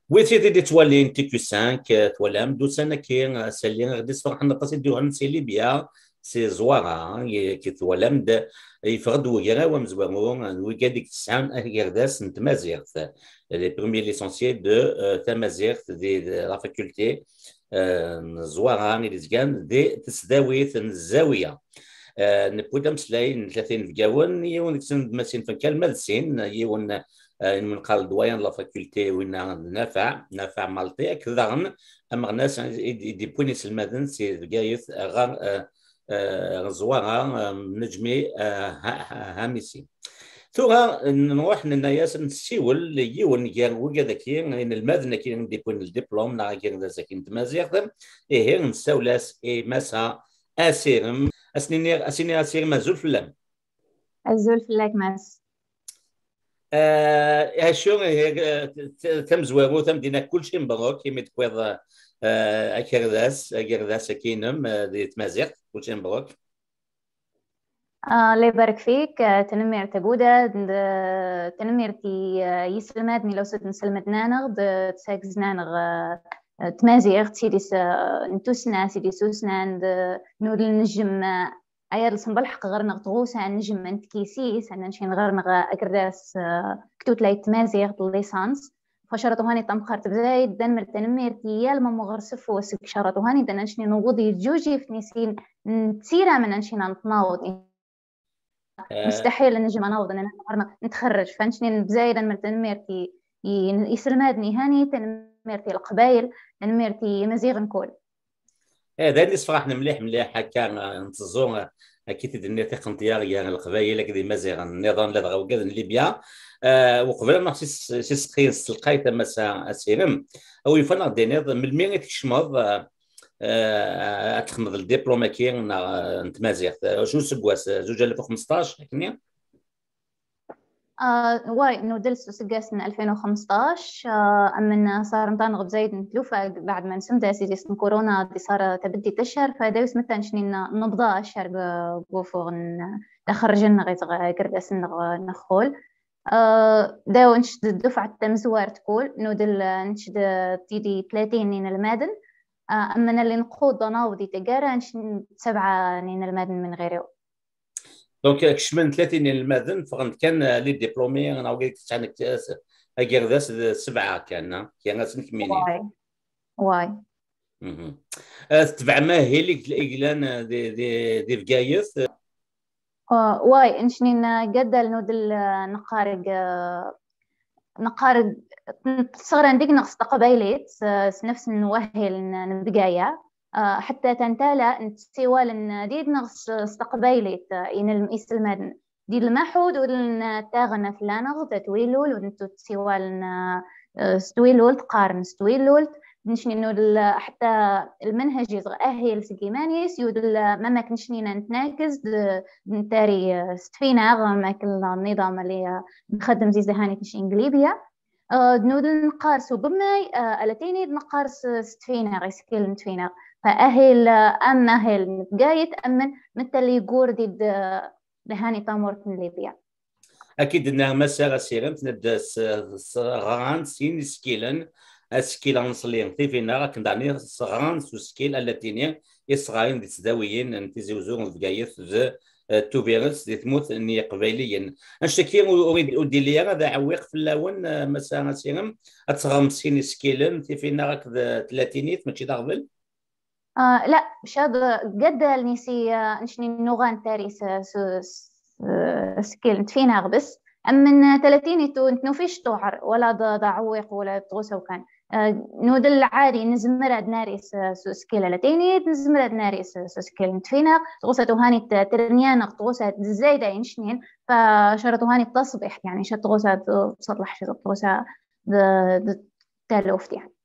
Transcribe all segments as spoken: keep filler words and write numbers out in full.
Oui, c'était des toilettes T Q cinq, toilettes, d'où ça n'a qu'un, c'est l'un des فرح نقص يدوهن سي ليبيا سي زوارا كي توالم يفرد ويرا ومزوامون ويقادك تسعان أهيرداس نتمازيغت les premiers licenciés de تمازيغت دي لا فاكولتي زوارا نيزكان دي تسداويت الزاوية نبودا مسلاي ثلاثين في كاون يون كسن ماسين فكال مدسين يون من قال دويان لا فاكولتي وين نافع نافع مالتي كذا اما الناس دي بوينيس المدن سي جايث غار زوارا نجمي هاميسي ثم نروح للناس نسيول يون يان وكذا كي المدن كي ندي بوين الدبلوم نا كي نزاكين تمازيغ ايه نساولاس اي مسا اسيرم اسنيني اسنيني اسيرم مازول فلام الزول في اللاك ماس آه هاشو تم زوارو تم دينا كل شيء مبروك كيما تكويض اكرداس اكرداس كينم دي تمازيغ كل شيء مبروك الله يبارك فيك. تنمير تجودة تنمير تي يسلمادني لو ست نسلمت نانغ تساق زنانغ تمازيغ تسيديس نتوسنا سيدي سوسنا نور النجم عيار الصنبلحق غرنغ تغوسا نجم انت كيسيس انا نشين غرنغ اكرداس كتوت لاي تمازيغ الليسانس فشرطو هاني تمخرت بزايد دنمر تنمير تيال ما مغرسف وسك شرطو هاني دنا نشني نوضي جوجي في نسين تسيرا من نشين نتناوض مستحيل نجم نوض ان نتخرج فنشني بزايد دنمر تنمير تي يسلمادني هاني تنمير تي القبايل تنمير تي مزيغ نكول هذا اللي صراحة مليح مليح هكا نتزون اكيد تدني تقن ديال القبائل كدي مزيغ النظام اللي غاو كذا ليبيا أه وقبل ما سي سقين سلقايت مسا اسيرم او يفنا دينيض من المية تكشمض أه تخمض الدبلوم كي نتمازيغ شو سكواس زوج ألف وخمسطاش هكني آه واي انه دلسو سقاس من ألفين وخمسطاش آه امن صار نطانغ بزايد نتلوفا بعد ما نسمدا سيديس كورونا دي صار تبدي تشهر فدا يسمتا نشنين نبضا اشهر بوفوغ تخرجنا غير كرداس نخول آه داو نشد الدفعة تمزوار تقول نودل نشد تيدي ثلاثين نين المادن آه امن اللي نقود ناودي تقارا نشد سبعة نين المادن من غيره دونك كشمن ثلاثين المدن فغن كان لي ديبلومي انا وقيت تاعك اجير ذاس سبعه كان كان نكملين واي واي اها تبع ما هي اللي الاقلان دي دي دي فقايث واي انشنين قدل نودل نقارق نقارق صغر عندك نقص قبايلات نفس نوهل نبقايا حتى تنتالا نتسيوال ديد نغس استقبايلت إن المئيس المدن ديد المحود ولن تاغنا فلانغ تتويلول ونتو تسيوال ستويلول تقارن ستويلول نشني نو حتى المنهج يزغ أهل سكيمانيس يود ما كنشني نتناكز نتاري ستفينا ما كل النظام اللي نخدم زي زهاني تش إنجليبيا نودل نقارس وبماي ألتيني نقارس ستفينا غيسكيل نتفينا فأهل أم أهل نتقايت أمن مثل اللي يقول ديد لهاني تامورت من ليبيا أكيد إنها مسألة سيرم تنبدا صغان سين سكيلن سكيلان نصلين في فينا راك دعني صغان سو سكيل التيني يصغاين دي تداويين انت زوزون فقايث ذا تو فيروس دي تموت اني قبيليا نشتكي اريد ادي لي هذا عويق في اللون مسألة سيرم اتصغم سين سكيلن في فينا راك ثلاثينيت ماشي داغبل آه لا شاد قد النسي نشني نوغان تاريس سكيل نتفينا بس أمن ثلاثين تو نتنوفيش توعر ولا ضعويق ولا تغوسه وكان آه نودل عادي نزمرد ناريس سكيل لاتيني نزمرد ناريس سكيل نتفينا تغوسه هاني ترنيان تغوسه زايدة ينشنين فشرطو هاني تصبح يعني شت تغوسه تصلح شت تغوسه تالوفت يعني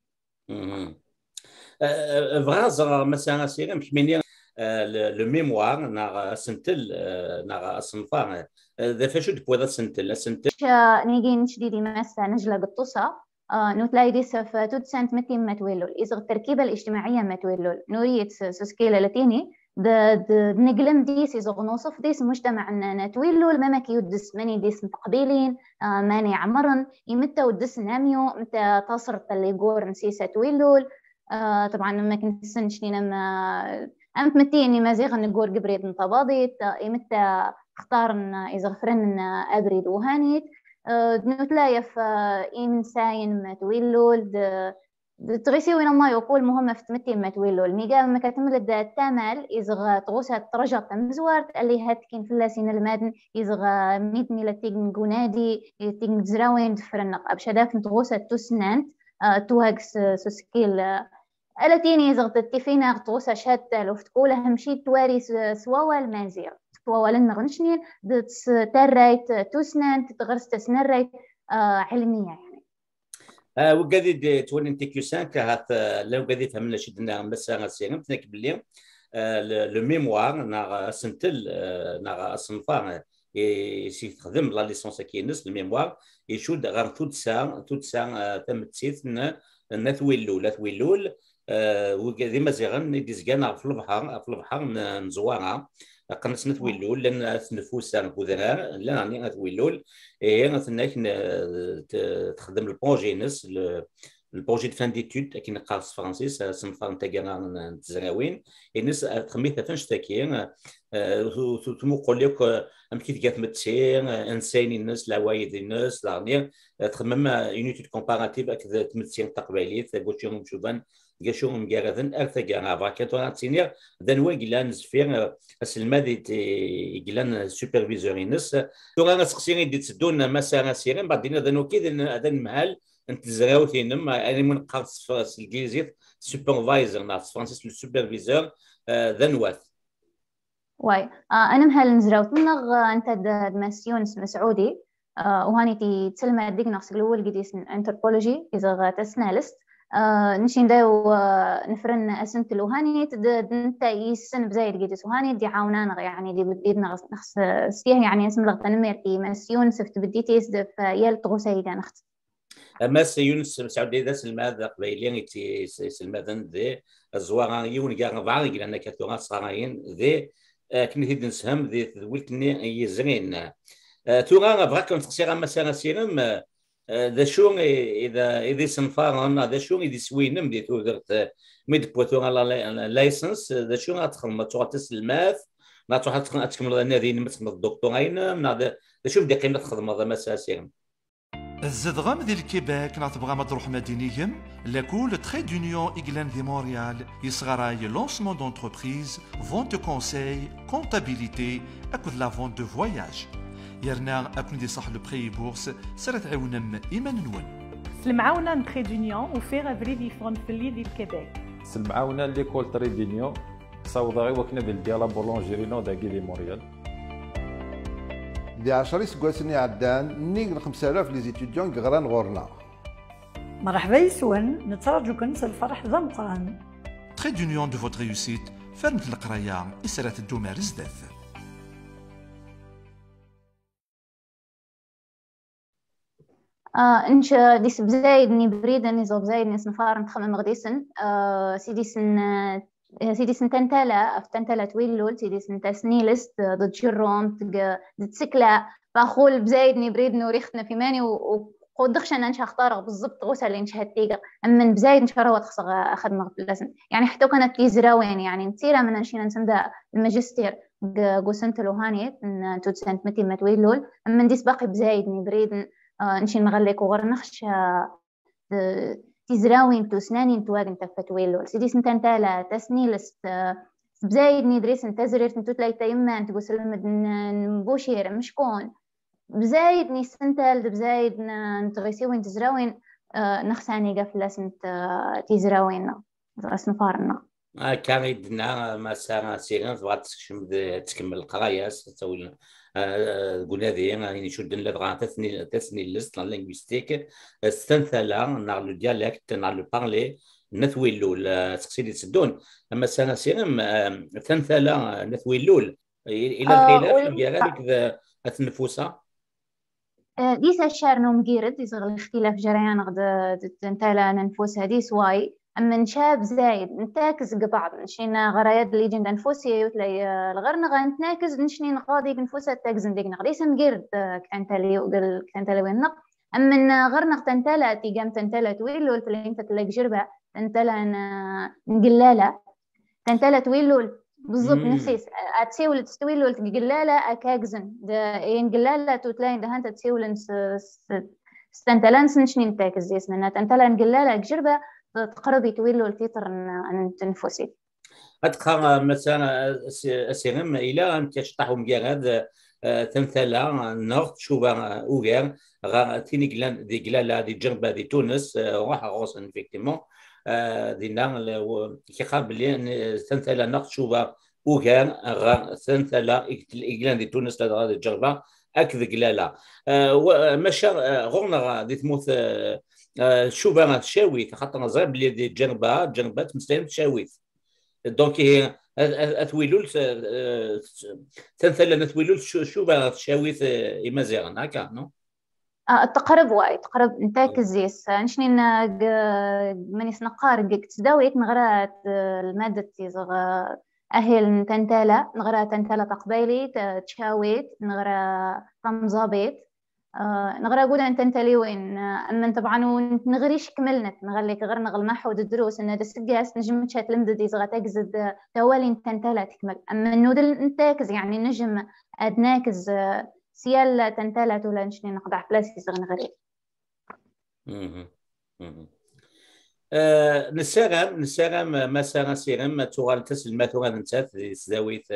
فغازر مثلا سيرم كميني لو ميموار نا سنتل نا صنفار ذا فاشو تبغى سنتل سنتل نيجي نشدي دي مسا نجلة قطوسة نوتلاقي دي سف تود سنت متي متولول إذا التركيبة الاجتماعية متولول نوريت سوسكيلة لاتيني نقلم ديس يزغ نوصف ديس مجتمع نتويلو الماما كيودس ماني ديس متقبلين ماني عمرن يمتى ودس ناميو متى تصر اللي يقول نسيسة تويلول طبعا ما كنت سنشني لما أمت متيني ما زيغ نقول قبريد نطباضيت يمتى اختارن إذا غفرن أبريد وهانيت نتلايف إن ساين ما تويلول تغيسي وين ما يقول مهمة في تمتي ما تويلول ميقا ما كتمل الدا التامل إذا تغوسها ترجع تمزوارت اللي هاتكين في اللاسين المادن إذا ميتني لتيجن قنادي تيجن زراوين دفرنق أبشداك نتغوسها توسنانت توهاكس سوسكيل ألاتيني إذا تتفينا تغوسها شهادة لو فتقولها مشيت تواري سواوا المازير سواوا لنغنشنين ترايت توسنانت تغرس تسنرايت علمية يعني. آه وقاعد تولي انت كيوسان كهات لو قاعد فهمنا شدنا مسا غسيرم تنك بلي لو ميموار ناغ سنتل ناغ صنفار سي تخدم لا ليسونس كينس الميموار يشود غير تود ساعه تود ساعه تم تسيت نثويلو لا ثويلول وقاعد مازيغن ديزكان في البحر في البحر نزوارها قنص نثويلول لان نفوس نكودرار لا راني نثويلول اي غنتناك تخدم البروجي نس البروجي دو فان ديتود كي نقاص فرانسيس صنفار نتاع نتزراوين الناس تخميتها فاش تاكين تمقول لك ام كيف جات متسير انساني الناس العوايد الناس لاني تخمم يونيتود كومباراتيف اكثر تمتسير تقبيليت قلت شوفان قاشوهم مقارثن أرثا قانا فاكاتو تسينير دانوا قلان زفير أسلمادي قلان سوبرفيزوري نس تورا نسقسيري دي تسدون مسا سيرين بعدين دانوا كذا هذا المهال انت زراو ثينم انا من قاص في الانجليزيه سوبرفايزر ناس فرانسيس السوبرفيزور ذنوات واي انا مهال نزراوت منغ انت دماسيون مسعودي وهاني تي تسلمى ديك نقص الاول قديس انثروبولوجي اذا تسنالست نشين داو نفرن اسنت لوهاني انت يسن بزايد قديس وهاني دي عاونانا يعني دي بدينا نخص سيه يعني اسم لغه نميرتي ماسيون سفت بديتيس في يال تغوسايدا نخت ماس يونس مسعودي ذا سلماذا قبيلين تي سلماذا ذي الزوار يون كاع بعض لان كاتوغا صغارين ذي كنت نسهم ذي ولتني يزرين توغا بغاك نتقصير مسا سيرم ذا شو اذا اذا سنفارن ذا شو اذا سوينم دي تودرت ميد بوتوغا لايسنس ذا شو غتخدم ما تغطس الماث ما تروح تكمل النادي نمسك الدكتورين ذا شو بدي قيمه تخدم هذا مسا سيرم الزدغام ذي الكيباك نعتبغى مطروح مدينيهم لاكول تخي دونيون إغلان ذي مونريال يصغراي لونسمون دونتربريز فونت كونساي كونتابيليتي أكد لا فونت دو فواياج يرنا أكون دي صح لو بخي بورس سرت عونم إيمان نون سلمعاونا تخي دونيون وفيغ افري فيفون في اللي ذي الكيباك سلمعاونا ليكول تري دونيون صوضاغي وكنا بالديالا بولونجيرينو داكي دي مونريال دي عشرة سكواسني عدان نيق خمسة آلاف لي زيتيديون غران غورنا مرحبا يسون نترجو كنس الفرح ذا مقران تخي دونيون دو فوت ريوسيت فرمت القرايه اسرات الدومار زداث آه إنش ديس بزايد ني بريدا نزو بزايد نس نفار نتخمم غديسن آه سيدي سن سيدي سن تنتالا في تنتالا تويلول سيدي سن تسنيلست ضد شروم ضد سكلا فأخول بزايد ني بريد نوريختنا في ماني وقدخش أنا نش أختار بالضبط غوسة اللي نش هتيجا أما بزايد نش روى تخص أخذ مغلسن يعني حتى كانت تيزراوين يعني نتيرا من نشينا نسمدا الماجستير قوسنت لوهانيت إن تودسنت متي ما تويلول أما ديس باقي بزايد ني بريد آه نشي نغليك وغرنخش آه تزراوين توسنانين تواجن تفتويلو سيدي سنتان تالا تسنيلست آه بزايد ندريس نتزرير نتو تلاي تيما نتقو سلمد نبوشير مشكون بزايد ني سنتال بزايد نتغيسيوين تزراوين آه نخساني قفلة سنت آه تزراوين نفارنا آه كان يدنا ما سانا سيرين تبغى تكمل القراية تسوي قلنا ذي يعني شو دن لدغا تثني تثني اللست لانغويستيك استنثلا نار لو ديالكت نار لو بارلي نثويلو تقصيدي تسدون اما سانا سيرم تنثلا نثويلول الى الخلاف ديال هذيك النفوسه ديس الشعر نوم جيرد يصغر الاختلاف جريان غد تنتالا ننفوس هذه سواي أما نشاب زايد نتاكز قبعض نشينا غرايات اللي جند أنفسي وتلاقي الغرنا غنتناكز نشني نقاضي نفوسها تاكز نديك نغريس نقرد كتنتالي وقل كتنتالي وين نق أما غرنا تنتلا تيجام تنتلا تويلو تلاقي أنت تلاقي جربة تنتلا نقلالة تنتلا تويلو بالضبط نفسيس أتسيول تستويلو تقلالة أكاكزن ده ينقلالة توتلاين ده هانت تسيول ستنتلان سنشني نتاكز يسمنا تنتلا نقلالة جربة تقربي تويلو التيتر أن تنفسي. أتقى مثلا أسيرم إلى أن تشطحوا مجرد تنثلا نغط شوبا أوغير غا تيني جلان دي جلالا دي جربة دي تونس راح غوصن فيكتيمون دي نغ كي قاب لي تنثلا نغط شوبا أوغير غا تنثلا إجلان دي تونس لدغا دي جربة أكذ جلالا ومشا غورنا دي تموت شوبا شاويت خاطر زغير بلي دي جربة جربة تمثلين شاويت دونك هي أتويلول تنثلا نتويلول شو بقى شاويت إمازيغن هكا نو؟ التقرب وايد تقرب نتاك الزيس نشني من يسنقار تداويت نغرات المادة تيزغ أهل تنتلا نغرا تنتلا تقبيلي تشاويت نغرا طمزابيت نغرا قود أن تنتلي وين أما طبعا نغريش كملنا نغليك غير نغل محود الدروس إن دسجاس نجم تشات لمدة دي زغا تجزد توالي تنتلا تكمل أما النودل نتاكز يعني نجم أدناكز سيال تنتلا ولا نشني نقطع بلاسي زغ نغري. نسارم نسارم مسارا سيرم تغال تسل ما تغال نتات زاويت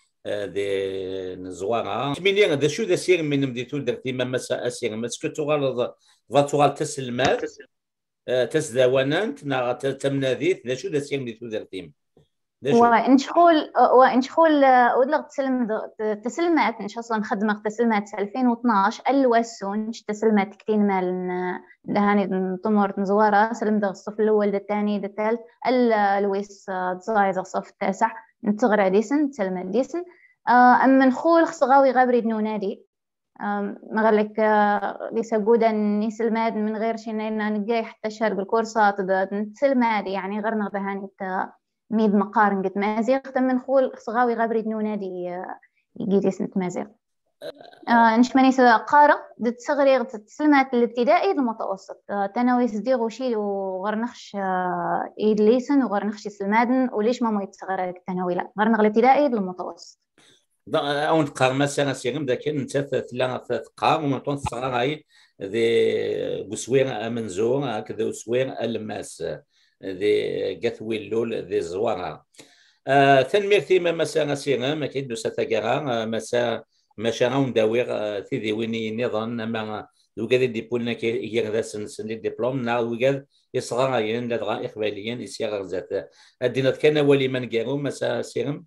دي نزوارا ميني هذا شو ذا سير من مديتو درتي ما مسا اسير مسكو تغال فاتوغال تسلمات تسداونانت نا تمناديت ذا شو ذا سير مديتو درتي وان شغل وان شغل ودلغ تسلم تسلمات ان شاء الله نخدم تسلمات ألفين واثناش الوسون تسلمات كتين مال دهاني طمور نزوارا سلم دغ الصف الاول الثاني الثالث الويس تصايز الصف التاسع نتغرى ديسن تسلمات ديسن اما نخول خصغاوي غابري نونادي مغلك ليس جودا نسلمات من غير شي نجاي حتى شرق الكورسات نتسلمات يعني غير نغدهاني ميد مقارن قد مازيغ تم نخول صغاوي غابريد نونادي يجي اسم مازيغ آه نش ماني قارة دت صغري تسلمات الابتدائي المتوسط آه تناوي صديق وشي وغرنخش آه إيد ليسن وغرنخش سلمادن وليش ما ما يتصغر التناوي لا غرنغ الابتدائي المتوسط أو نقار مثلا سيرم ذاك أنت ثلاثة تقار ومن طون صغار هاي ذي بسوير منزور هكذا وسوير الماس ذي قثوي اللول ذي زوارا آه تنمير ثيما مسا سيرا ما كيدو ستاقرا مسا مشاعون داوير ثيذي ويني نظن ما وقاد ديبولنا كي يغدا سن لي ديبلوم نا وقاد يصغرين لدغا إقباليين يسير ذات الدينات كان ولي من قارو مسا سيرم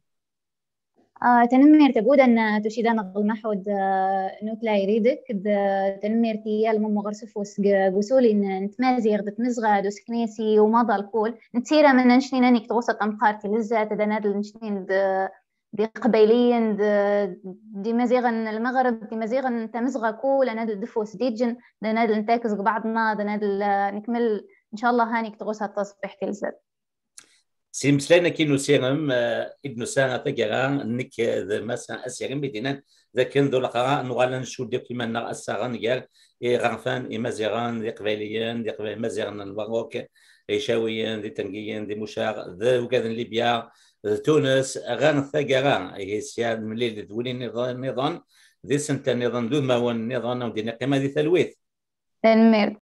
آه تنمير تبود أن تشيدان المحود آه نوتلا يريدك تنمير تيال مم غرسفوس قسولي نتمازيغ دتمزغة دوسكنيسي ومضى الكول نتيرا من نشنين أنك توسط أمقار كالزة تدناد نشنين دي قبيليين دي مزيغن المغرب دي مزيغن تمزغة كول أنا دفوس ديجن دناد نتاكز بعضنا دناد نكمل إن شاء الله هانيك توسط تصبح كالزة سيمسلنا كينو سيرم ابن سنة تجران نك ذا مثلا أسيرم بدينا ذاكن ذو القراء نغالا نشود ديك كيما نغ أسران جال غرفان إمازيغان ذي قبيليين ذي قبيل مازيغان المغرب إيشاويين ذي تنقيين ذي مشاغ ذا وكذا ليبيا تونس غان ثجران هي سياد مليل ذولي النظام ذي سنة نظام ذو ما هو النظام ودينا قيمة ذي ثلويث تنمير